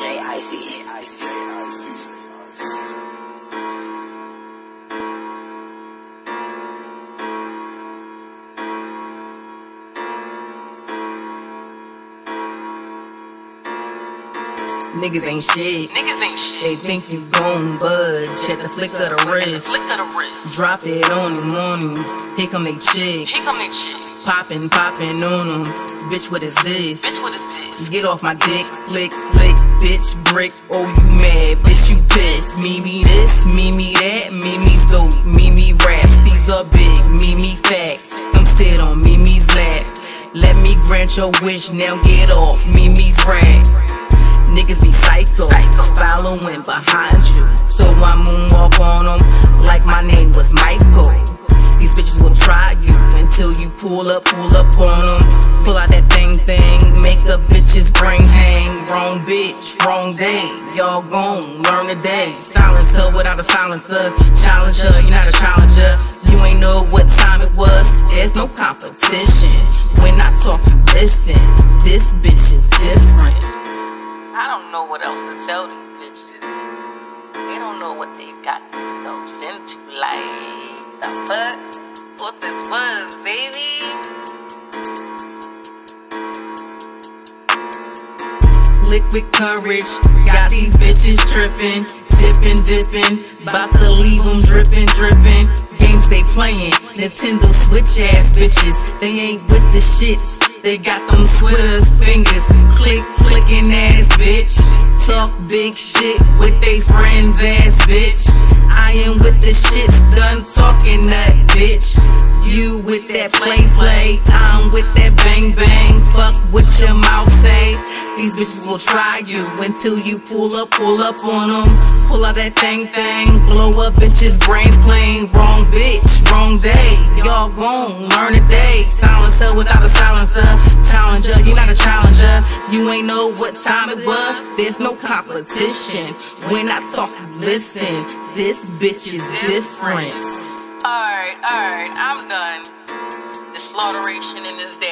Niggas ain't shit. They think you gon' budge at the flick of the wrist. Drop it on him. Here come they chick. Poppin' on him. Bitch, what is this? Get off my dick. Flick, bitch, brick. Oh, you mad? Bitch, you pissed. Me this, me that. Me's dope. Me raps. These are big. Me facts. Come sit on Me's lap. Let me grant your wish. Now get off Me's rap. Niggas be psycho, following behind you. So I moonwalk on them like my name was Michael. These bitches will try you until you pull up on them. Pull out that thing, make a bitch's brains hang. Wrong bitch, wrong day. Y'all gon' learn today. Silencer without a silencer. Challenger, you're not a challenger. You ain't know what time it was. There's no competition. When I talk, you listen. This bitch is different. I don't know what else to tell these bitches. They don't know what they've got themselves into. Like, the fuck? What this was, baby? Liquid courage, got these bitches trippin', dippin', bout to leave them drippin'. Games they playin', Nintendo Switch ass bitches. They ain't with the shits. They got them Twitter fingers, clicking ass bitch. Talk big shit with they friends ass bitch. I am with the shit, done talking that bitch. You with that play, I'm with that bang. Fuck what your mouth say. These bitches will try you until you pull up on them. Pull out that thing, blow up bitches' brains clean. Wrong bitch, wrong day. Y'all gon' learn today. Silencer without a silencer. Challenger, you're not a challenger. You ain't know what time it was. There's no competition. When I talk, you listen. This bitch is different. Alright, I'm done. The slaughteration in this day.